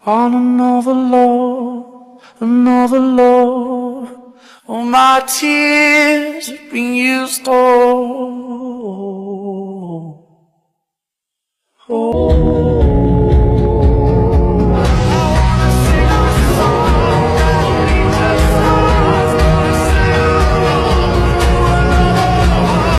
on another love. All my tears have been used all. Oh.